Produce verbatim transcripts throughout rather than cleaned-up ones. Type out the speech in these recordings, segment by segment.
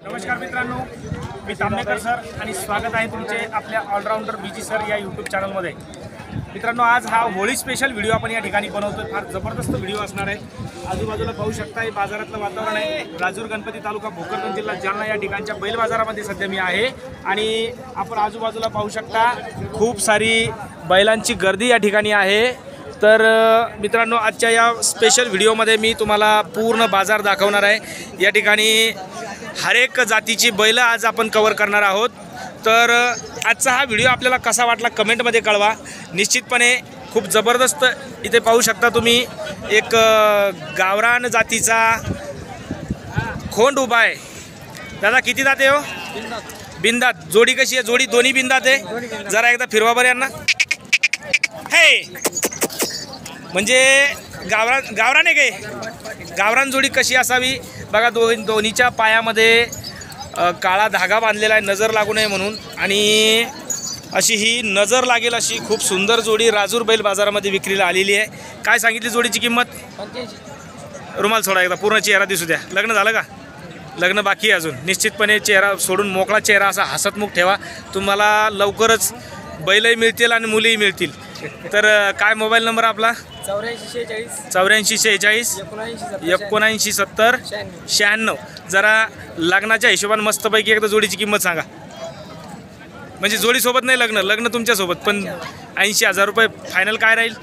नमस्कार मित्रांनो, मी तांबेकर सर आणि स्वागत आहे तुमचे आपल्या ऑलराऊंडर बीजी सर या यूट्यूब चॅनलमध्ये। मित्रांनो, आज हा होळी स्पेशल व्हिडिओ आपण या ठिकाणी बनवतोय। फार जबरदस्त व्हिडिओ असणार आहे। आजूबाजूला पाहू शकता हे बाजारातलं वातावरण आहे। राजूर गणपती तालुका भोकरदन जिल्हा जालना या ठिकाणच्या बैल बाजारामध्ये सध्या मी आहे आणि आपण आजूबाजूला पाहू शकता खूप सारी बैलांची गर्दी या ठिकाणी आहे। तर मित्रांनो, आजच्या या स्पेशल व्हिडिओमध्ये मी तुम्हाला पूर्ण बाजार दाखवणार आहे। या ठिकाणी हर एक जातीची बैल आज आपण कव्हर करणार आहोत। तर आजचा हा व्हिडिओ आपल्याला कसा वाटला कमेंटमध्ये कळवा। निश्चितपणे खूप जबरदस्त इथे पाहू शकता तुम्ही एक गावरान जातीचा खोंड उभा आहे। दादा किती दाते हो? बिंदात। जोडी कशी आहे? जोडी दोन्ही बिंदात आहे। जरा एकदा फिरवा बरं यांना। हे म्हणजे गावरान गावरान आहे काय? गावरान जोडी कशी असावी बघा। दोन दोन्हीच्या पायामध्ये काळा धागा बांधलेला आहे नजर लागू नये म्हणून, आणि अशी ही नजर लागेल अशी खूप सुंदर जोडी राजूर बैल बाजारामध्ये विक्रीला आलेली आहे। काय सांगितली जोडीची किंमत? रुमाल सोडा एकदा, पूर्ण चेहरा दिसू द्या। लग्न झालं का? लग्न बाकी आहे अजून। निश्चितपणे चेहरा सोडून मोकळा चेहरा असा हसतमुख ठेवा। तुम्हाला लवकरच बैलही मिळतील आणि मुलीही मिळतील। तर काय मोबाईल नंबर आपला? चौऱ्याऐंशी शेहेचाळीस चौऱ्याऐंशी शेहेचाळीस एकोणऐंशी सत्तर शहाण्णव। जरा लग्नाच्या हिशोबाने मस्तपैकी एकदा जोडीची किंमत सांगा। म्हणजे जोडीसोबत नाही लग्न, लग्न तुमच्यासोबत, पण ऐंशी हजार रुपये फायनल काय राहील?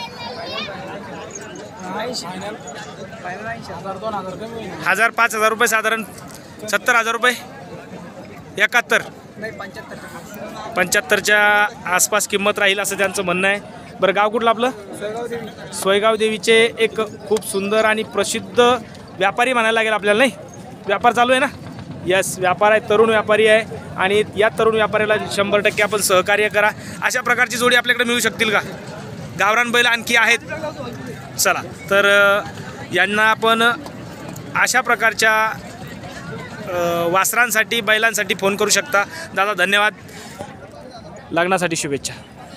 हजार पाच हजार रुपये साधारण सत्तर हजार रुपये एकाहत्तर पंच्याहत्तरच्या आसपास किंमत राहील असं त्यांचं म्हणणं आहे। बरं, गाव कुठलं आपलं? सोयगाव देवीचे एक खूप सुंदर आणि प्रसिद्ध व्यापारी म्हणायला लागेल आपल्याला, नाही? व्यापार चालू आहे ना? यस, व्यापार आहे, तरुण व्यापारी आहे आणि या तरुण व्यापाऱ्याला शंभर टक्के आपण सहकार्य करा। अशा प्रकारची जोडी आपल्याकडे मिळू शकतील का? गावरान बैल आणखी आहेत। चला, तर यांना आपण अशा प्रकारच्या वासरांसाठी बैलांसाठी फोन करू शकता। दादा धन्यवाद, लग्नासाठी शुभेच्छा।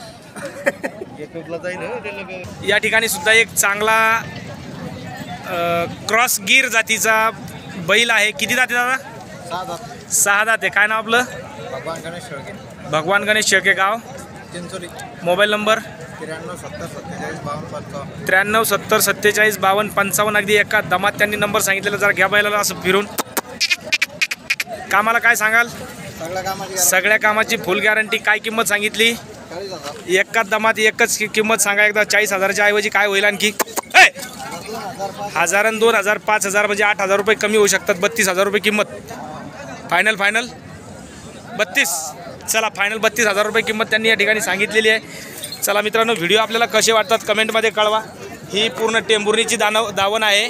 या ठिकाणी सुद्धा एक चांगला क्रॉस गिर जातीचा बैल आहे। किती दाते दादा? सहा दाते। काय नाव आपलं? भगवान गणेश शेळके। भगवान गणेश शेळके, गाव चिंचोली। Mobile number? त्र्याण्णव सत्तर सत्तेचाळीस बावन्न पंचावन्न त्र्याण्णव सत्तर सत्तेचाळीस बावन्न पंचावन्न। अगदी एका दमात त्यांनी नंबर सांगितलेला। जरा घ्या बैलाला असं फिरून। कामाला काय सांगाल? सगळ्या कामाची सगळ्या कामाची फुल गॅरंटी। काय किंमत सांगितली? चाळीस हजार। एका दमात एकच किंमत सांगा एकदा। चाळीस हजारच्या ऐवजी काय होईल आणखी? हजार दोन हजार पाच हजार म्हणजे आठ हजार रुपये कमी होऊ शकतात। बत्तीस हजार रुपये किंमत फायनल। फायनल बत्तीस। चला, फायनल बत्तीस हजार रुपये किंमत त्यांनी या ठिकाणी सांगितलेली आहे। चला मित्रांनो, व्हिडिओ आपल्याला कसे वाटतात कमेंटमध्ये कळवा। ही पूर्ण टेंभुर्णीची दानव दावण आहे।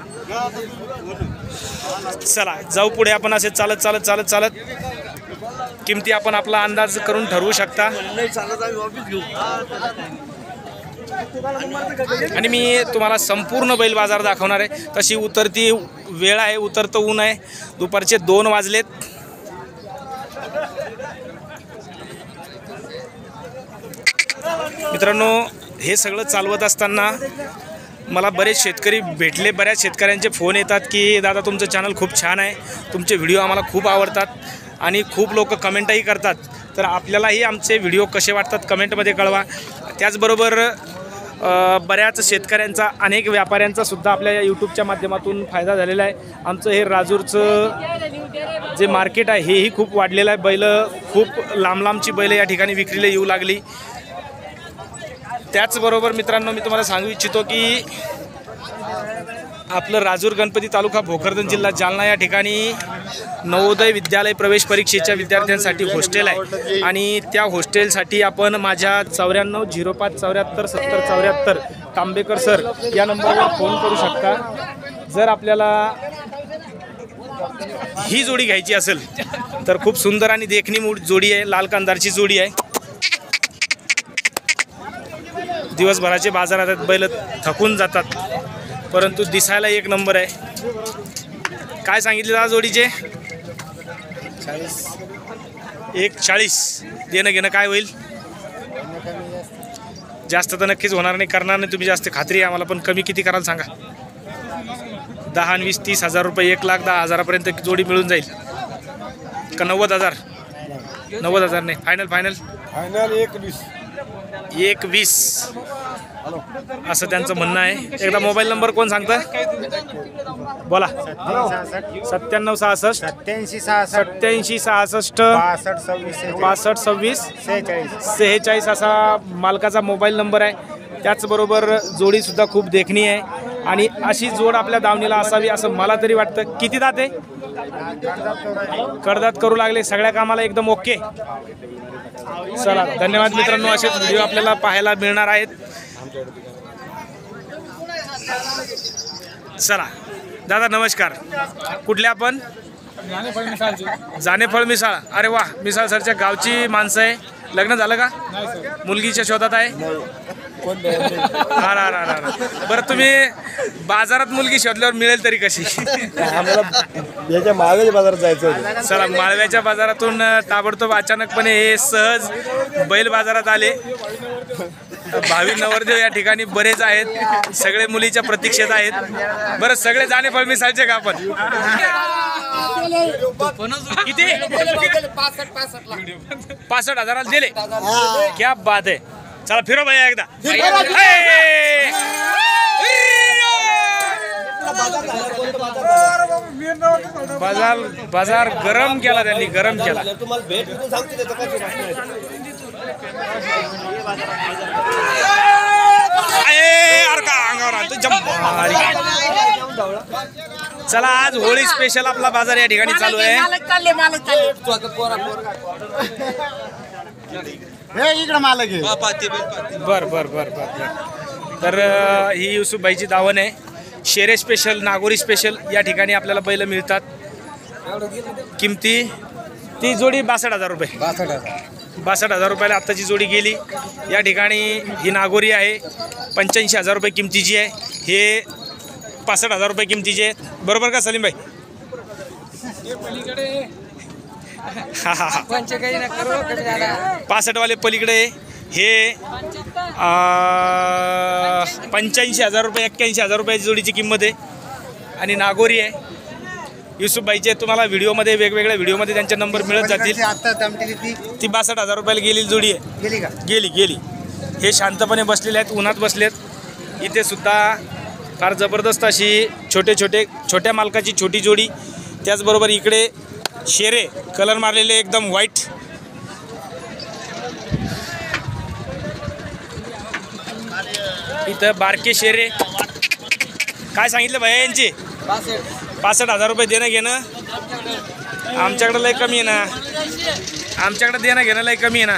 चला जाऊ पुढे आपण। असे चालत चालत चालत चालत किमती आपण आपला अंदाज करून ठरवू शकता। आणि मी तुम्हाला संपूर्ण बैल बाजार दाखवणार आहे। तशी उतरती वेळ आहे, उतरतं ऊन आहे, दुपारचे दोन वाजलेत। मित्रांनो, हे सगळं चालवत असताना मला बरेच शेतकरी भेटले। बऱ्याच शेतकऱ्यांचे फोन येतात की दादा तुमचं चॅनल खूप छान आहे, तुमचे व्हिडिओ आम्हाला खूप आवडतात आणि खूप लोक कमेंटही करतात। तर आपल्यालाही आमचे व्हिडिओ कसे वाटतात कमेंटमध्ये कळवा। त्याचबरोबर बऱ्याच शेतकऱ्यांचा, अनेक व्यापाऱ्यांचा सुद्धा आपल्या या यूट्यूबच्या माध्यमातून फायदा झालेला आहे। आमचं हे राजूरचं जे मार्केट आहे हेही खूप वाढलेलं आहे। बैल खूप लांब लांबची बैल या ठिकाणी विक्रीला येऊ लागली। त्याचबरोबर मित्रांनो, मी तुम्हाला सांगू इच्छितो की आपलं राजूर गणपती तालुका भोकरदन जिल्हा जालना या ठिकाणी नवोदय विद्यालय प्रवेश परीक्षेच्या विद्यार्थ्यांसाठी हॉस्टेल आहे आणि त्या हॉस्टेलसाठी आपण माझ्या चौऱ्याण्णव झिरो पाच चौऱ्याहत्तर सत्तर चौऱ्याहत्तर तांबेकर सर या नंबरवर फोन करू शकता। जर आपल्याला ही जोडी घ्यायची असेल तर खूप सुंदर आणि देखणी मूळ जोडी आहे। लाल कंदारची जोडी आहे। दिवसभराचे बाजारात बैल थकून जातात, परंतु दिसायला एक नंबर आहे। काय सांगितले दादा जोडीचे? चाळीस। एक चाळीस। देणं घेणं काय होईल? जास्त तर नक्कीच होणार नाही, करणार नाही तुम्ही, जास्त खात्री आहे आम्हाला, पण कमी किती कराल सांगा? दहा वीस तीस हजार रुपये, एक लाख दहा हजारापर्यंत जोडी मिळून जाईल। का नव्वद हजार नव्वद हजार नाही फायनल फायनल फायनल एक वीस एक वीस असं त्यांचं म्हणणं आहे. एकदा मोबाईल नंबर कोण सांगतं बोला. सत्त्याण्णव सहासष्ट सत्याऐंशी सहासष्ट सत्याऐंशी सहासष्ट पासष्ट सव्वीस पासष्ट सव्वीस सेहेचाळीस सेहेचाळीस असा मालकाचा मोबाईल नंबर आहे. त्याचबरोबर जोडीसुद्धा खूप देखणी आहे आणि अशी जोड आपल्या दावणीला असावी असं मला तरी वाटतं. किती दात आहे? कडदात करू लागले, सगळ्या कामाला एकदम ओके. चला धन्यवाद मित्रांनो, असेच व्हिडिओ आपल्याला पाहायला मिळणार आहेत. चला दादा नमस्कार, कुठले आपण? जानेफळ मिसाळ. अरे वा, मिसाळ सरच्या गावची माणसं आहे. लग्न झालं का? मुलगीच्या शोधात आहे. अरे अरे अरे बरं, तुम्ही बाजारात मुलगी शोधल्यावर मिळेल तरी कशी? याच्या मागे बाजारात जायचं होतं. चला, माळव्याच्या बाजारातून ताबडतोब अचानकपणे हे सहज बैल बाजारात आले. भावी नवरदेव या ठिकाणी बरेच आहेत, सगळे मुलीच्या प्रतीक्षेत आहेत. बरं, सगळे जानेफळ मिसाळचे का आपण? किती? पासष्ट हजाराला दिले. क्या बात आहे. चला फिरो भैया एकदा. बाजार बाजार गरम केला त्यांनी, गरम केला. चला, आज होळी स्पेशल आपला बाजार या ठिकाणी चालू आहे. इकडे मालक आहे. बर बर बर बर तर अ, ही युसुफबाईची दावण आहे. शेरे स्पेशल, नागोरी स्पेशल या ठिकाणी आपल्याला बैल मिळतात. किमती ती जोडी बासष्ट हजार रुपये बासष्ट हजार रुपयाला आत्ताची जोडी गेली. या ठिकाणी ही नागोरी आहे, पंच्याऐंशी हजार रुपये किमतीची आहे. हे पासष्ट हजार रुपये किमतीचे आहेत. बरोबर का सलीम भाई? हा हा हा पासष्ट वाले पलीकडे हे पंच्याऐंशी हजार रुपये एक्क्याऐंशी हजार रुपयाची जोडीची किंमत आहे. आणि नागोरी आहे युसुफबाईचे. तुम्हाला व्हिडिओमध्ये वेगवेगळ्या व्हिडिओमध्ये त्यांचे नंबर मिळत जातील. ती बासष्ट हजार रुपयाला गेलेली जोडी आहे. गेली का? गेली गेली हे शांतपणे बसलेले आहेत, उन्हात बसलेत. इथे सुद्धा फार जबरदस्त अशी छोटे छोटे छोट्या मालकाची छोटी जोडी. त्याचबरोबर इकडे शेरे कलर मारलेले एकदम व्हाईट. इथं बारके शेरे. काय सांगितलं भैया यांची? पासष्ट हजार रुपये देणं घेणं. आमच्याकडं लय कमी आहे ना, आमच्याकडं देणं घेणं लय कमी आहे ना.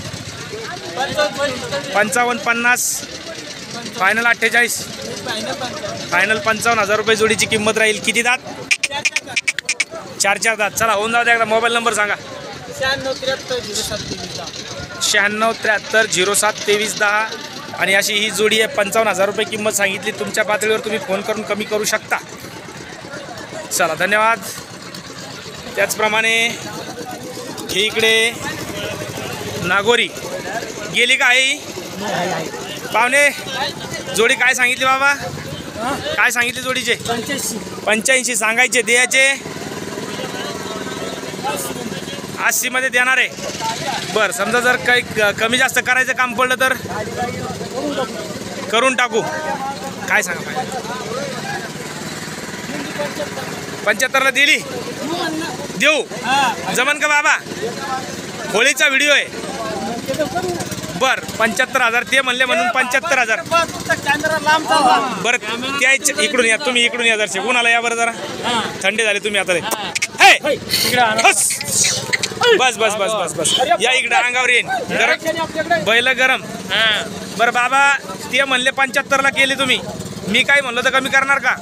पंचावन्न पन्नास फायनल अठ्ठेचाळीस फायनल पंचावन्न हजार रुपये जोडीची किंमत राहील. किती दात? चार चार दात. चला होऊन जाऊ द्या. एकदा मोबाईल नंबर सांगा. शहाण्णव त्र्याहत्तर झिरो सात तेवीस दहा. आणि अशी ही जोडी आहे. पंचावन्न हजार रुपये किंमत सांगितली. तुमच्या पातळीवर तुम्ही फोन करून कमी करू शकता. चला धन्यवाद. त्याचप्रमाणे हे इकडे नागोरी गेली का आई? पाहुणे जोडी काय सांगितली बाबा? काय सांगितली जोडीचे? पंच्याऐंशी सांगायचे, द्यायचे अस्सी मध्ये देणार आहे. बरं, समजा जर काही कमी जास्त करायचं काम पडलं तर करून टाकू. काय सांगा? पंच्याहत्तरला दिली देऊ जमन का बाबा? होळीचा व्हिडिओ आहे. बर पंच्याहत्तर हजार ते म्हणले म्हणून पंच्याहत्तर हजार. बरं त्या इकडून या, तुम्ही इकडून या. जरसे कोणाला या बरं, जरा थंडी झाली. तुम्ही आता बस बस बस बस बस या इकडे अंगावर येईन. गरम बैल गरम. बरं बाबा, ते म्हणले पंच्याहत्तरला केले तुम्ही, मी काय म्हणलो तर कमी करणार का?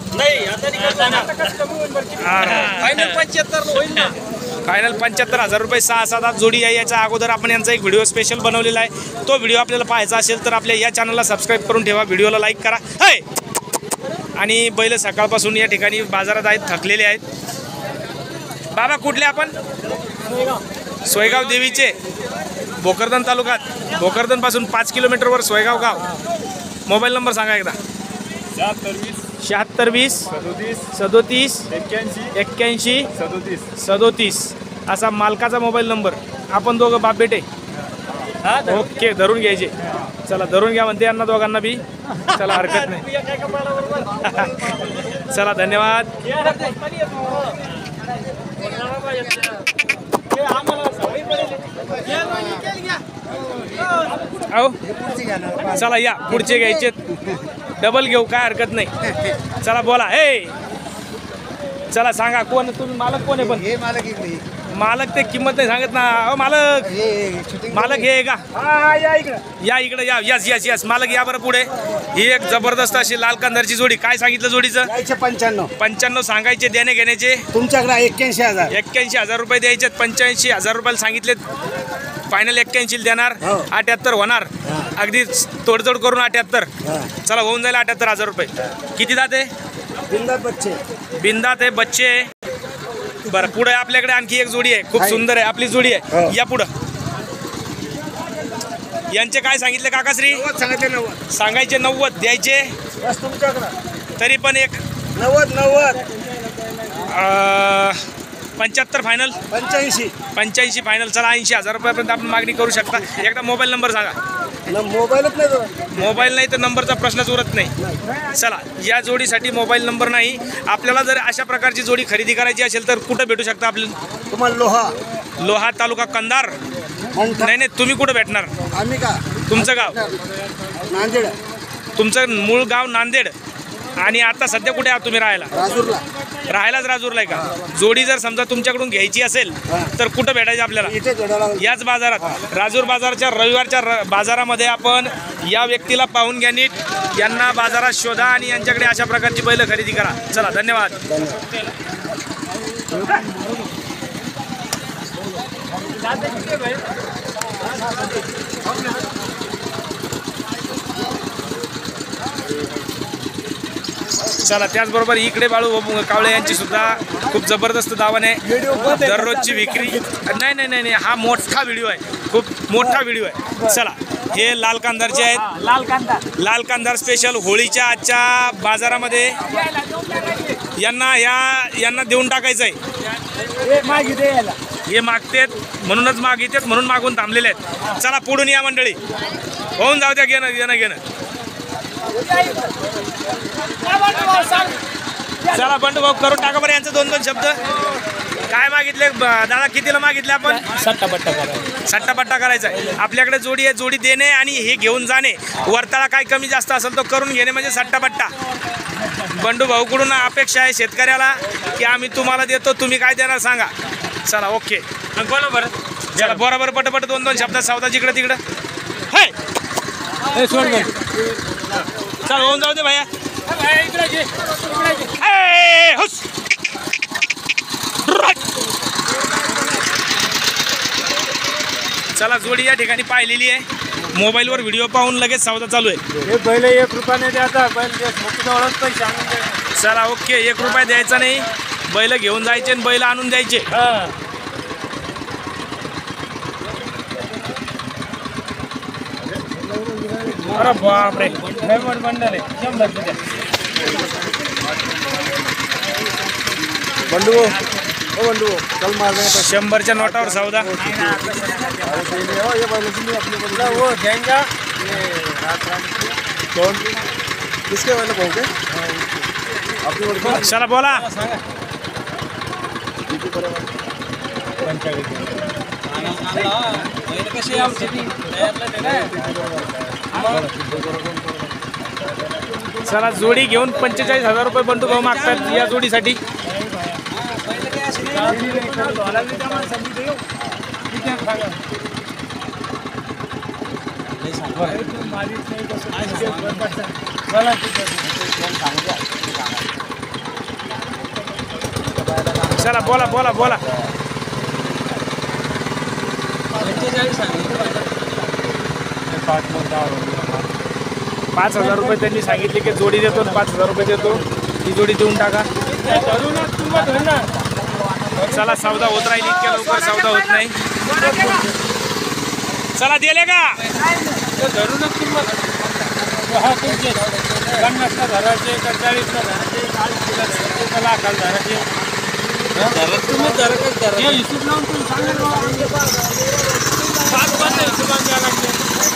फायनल पंच्याहत्तर हजार रुपये सहा सात आठ जोडी आहे. याच्या अगोदर आपण यांचा एक व्हिडिओ स्पेशल बनवलेला आहे. तो व्हिडिओ आपल्याला पाहायचा असेल तर आपल्या या चॅनलला सबस्क्राईब करून ठेवा, व्हिडिओला लाईक करा. हाय आणि बैल सकाळपासून या ठिकाणी बाजारात आहेत, थकलेले आहेत. बाबा कुठले आपण? सोयगाव देवीचे, भोकरदन तालुक्यात. भोकरदन पासून पाच किलोमीटरवर सोयगाव गाव. मोबाईल नंबर सांगा एकदा. शहात्तर वीस सदोतीस सदोतीस एक्क्याऐंशी एक्क्याऐंशी सदोतीस सदोतीस. असा मालकाचा मोबाईल नंबर. आपण दोघं बाप बेटे. ओके, धरून घ्यायचे. चला धरून घ्या म्हणते यांना दोघांना बी. चला हरकत नाही. चला धन्यवाद. अहो चला या पुढचे घ्यायचे. डबल घेऊ काय हरकत नाही. चला बोला. हे चला सांगा कोण तुम्ही, मालक कोण आहे? पण हे मालक इकडे. मालक ते किंमत नाही सांगत ना. अहो मालक, मालक हे का? या इकडे या. यस यस यस मालक या बरं पुढे. ही एक जबरदस्त अशी लाल कंदारची जोडी. काय सांगितलं जोडीचं? पंच्याण्णव पंच्याण्णव सांगायचे. देणे घेण्याचे तुमच्याकडे एक्क्याऐंशी हजार एक्क्याऐंशी हजार रुपये द्यायचे. पंच्याऐंशी हजार रुपयाला सांगितलेत. फायनल एक्क्याऐंशी देणार. अठ्याहत्तर होणार. अगदी तोडजोड करून अठ्याहत्तर. चला होऊन जाईल अठ्याहत्तर हजार रुपये. किती जाते? बिंदात बच्चे. बिंदात आहे बच्चे. बरं पुढे आपल्याकडे आणखी एक जोडी आहे. खूप सुंदर आहे आपली जोडी आहे. या पुढं. यांचे काय सांगितले काकाश्री? सांगितले नव्वद. सांगायचे नव्वद. द्यायचे तुमच्याकडे तरी पण एक नव्वद नव्वद पंच्याहत्तर फायनल. पंच्याऐंशी पंच्याऐंशी फायनल. चला ऐंशी हजार रुपयापर्यंत आपण मागणी करू शकता. एकदा मोबाईल नंबर सांगा. मोबाईलच नाही. मोबाईल नाही तर नंबरचा प्रश्नच उरत नाही. चला या जोडीसाठी मोबाईल नंबर नाही. आपल्याला जर अशा प्रकारची जोडी खरेदी करायची असेल तर कुठं भेटू शकता आपल्याला? तुम्हाला लोहा लोहा तालुका कंधार. नाही नाही तुम्ही कुठं भेटणार? आम्ही का? तुमचं गाव? नांदेड. तुमचं मूळ गाव नांदेड. आणि आता सध्या कुठे आहात तुम्ही राहायला? राजूरला. राहायलाच राजूरला आहे का? जोडी जर समजा तुमच्याकडून घ्यायची असेल तर कुठं भेटायची आपल्याला? याच बाजारात. राजूर बाजारच्या रविवारच्या र बाजारामध्ये आपण या व्यक्तीला पाहून घ्या नीट. यांना बाजारात शोधा आणि यांच्याकडे अशा प्रकारची बैल खरेदी करा. चला धन्यवाद. चला त्याचबरोबर इकडे बाळू कावळे यांची सुद्धा खूप जबरदस्त दावण आहे. दररोजची विक्री. नाही नाही नाही नाही हा मोठा व्हिडिओ आहे. खूप मोठा व्हिडिओ आहे. चला हे लाल कांदारचे आहेत. लाल कांदा. लाल कांदार स्पेशल होळीच्या आजच्या बाजारामध्ये यांना या यांना देऊन टाकायचं आहे. हे मागतेत म्हणूनच मागितेत म्हणून मागून थांबलेले आहेत. चला पुढून या मंडळी. होऊन जाऊ द्या. घेणं घेणं घेणं. चला बंडू भाऊ करून टाका बरं यांचं दोन दोन शब्द. काय मागितले दादा? कितीला मागितले आपण? सट्टापट्टा करायचा. सट्टापट्टा करायचा आहे. आपल्याकडे जोडी आहे. जोडी देणे आणि हे घेऊन जाणे. वरताळा काय कमी जास्त असेल तो करून घेणे म्हणजे सट्टापट्टा. बंडू भाऊकडून अपेक्षा आहे शेतकऱ्याला की आम्ही तुम्हाला देतो, तुम्ही काय देणार सांगा. चला ओके बोला बरं. चला बरोबर पटपट दोन दोन शब्दात सावधा जिकडं तिकडं. हाय चल होऊन जाऊ दे भैया. चला जोडी या ठिकाणी पाहिलेली आहे. मोबाईलवर व्हिडिओ पाहून लगेच सौदा चालू आहे. हे बैल एक रुपयाने द्यायचा. बैल मोठीजवळच पैसे आणून द्यायचे. चला ओके. एक रुपया द्यायचा नाही. बैल घेऊन जायचे आणि बैल आणून द्यायचे. अरे बापरे बंडल आहे. शंभर रुपये. बंडू हो बंडू चल मार. शंभरच्या नोटावर सौदा. वो देंगे कौन किसके वाले भाऊ के? आपली ओळख. चला बोला. चला जोडी घेऊन पंचेचाळीस हजार रुपये बंडू भाऊ मागतात या जोडीसाठी. चला बोला बोला बोला. पाच हजार रुपये त्यांनी सांगितले की जोडी देतो. पाच हजार रुपये देतो. ही जोडी देऊन टाका. चला सौदा होत राहील. इतक्या लवकर सौदा होत नाही. चला दिले का? धरूनच किंमत. हा तुमचे पन्नासला धरायचे का चाळीसला धरायचे चाळीसला धरायचे का लाखाला धरायचे. तुम्ही जरा काय करा हे हिशोब लावून तुम्ही सांगा ना पाच पाच हिशोबाने द्यावं लागते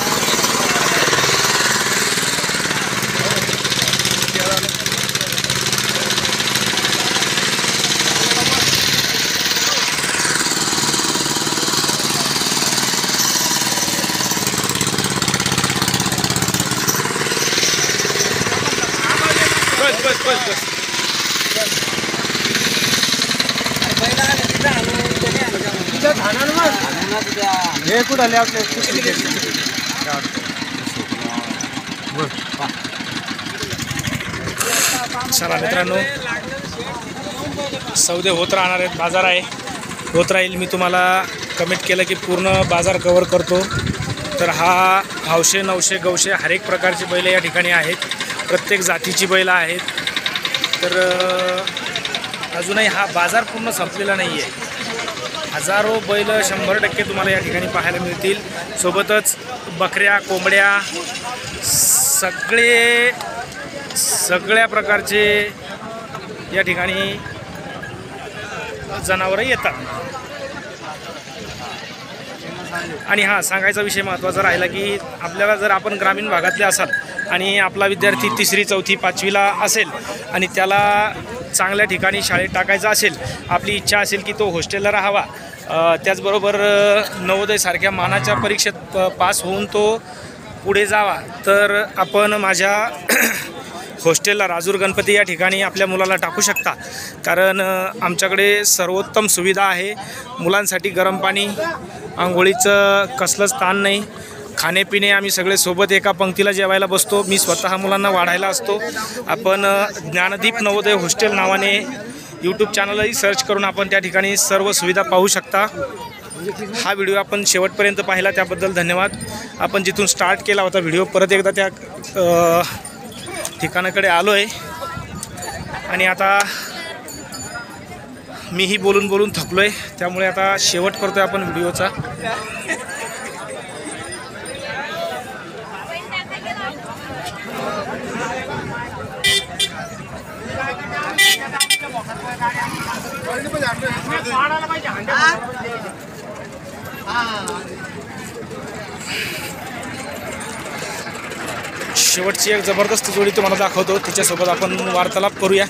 बस बस बस बस हे कुठं आले आपले चला मित्रांनो, सौदे होत राहणार आहेत, बाजार आहे, होत राहील. मी तुम्हाला कमेंट केलं की पूर्ण बाजार कवर करतो. तर हा हौशे नऊशे गवशे हर एक प्रकारची बैल या ठिकाणी आहेत, प्रत्येक जातीची बैल आहेत. तर अजूनही हा बाजार पूर्ण संपलेला नाही आहे. हजारो बैल शंभर टक्के तुम्हाला या ठिकाणी पाहायला मिळतील. सोबतच बकऱ्या, कोंबड्या, सगळे सगळ्या प्रकारचे या ठिकाणी जनावरं येतात. आणि हां, सांगायचा विषय महत्त्वाचा राहिला की आपल्याला जर आपण ग्रामीण भागातले असाल आणि आपला विद्यार्थी तिसरी चौथी पाचवीला असेल आणि त्याला चांगल्या ठिकाणी शाळेत टाकायचा असेल, आपली इच्छा असेल की तो हॉस्टेलला राहावा, त्याचबरोबर नवोदयसारख्या मानाच्या परीक्षेत पास होऊन तो पुढे जावा, तर आपण माझ्या हॉस्टेलला राजूर गणपती या ठिकाणी आपल्या मुलाला टाकू शकता. कारण आमच्याकडे सर्वोत्तम सुविधा आहे. मुलांसाठी गरम पाणी, आंघोळीचं कसलंच ताण नाही, खाणेपिणे आम्ही सगळे सोबत एका पंक्तीला जेवायला बसतो. मी स्वतः मुलांना वाढायला असतो. आपण ज्ञानदीप नवोदय हॉस्टेल नावाने यूट्यूब चॅनलही सर्च करून आपण त्या ठिकाणी सर्व सुविधा पाहू शकता. हा व्हिडिओ आपण शेवटपर्यंत पाहिला त्याबद्दल धन्यवाद. आपण जिथून स्टार्ट केला होता व्हिडिओ, परत एकदा त्या ठिकाणाकडे आलो आहे आणि आता मीही बोलून बोलून थकलो आहे. त्यामुळे आता शेवट करतो आहे आपण व्हिडिओचा. शेवटची एक जबरदस्त जोडी तुम्हाला दाखवतो, तिच्यासोबत आपण वार्तालाप करूया.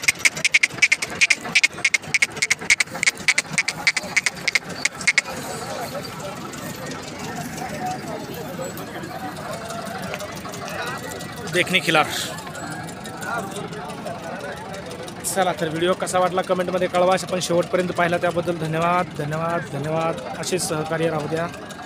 देखणे खिलार. चला तर व्हिडिओ कसा वाटला कमेंटमध्ये कळवा. पण शेवटपर्यंत पाहिला त्याबद्दल धन्यवाद धन्यवाद धन्यवाद. असेच सहकार्य राहू द्या.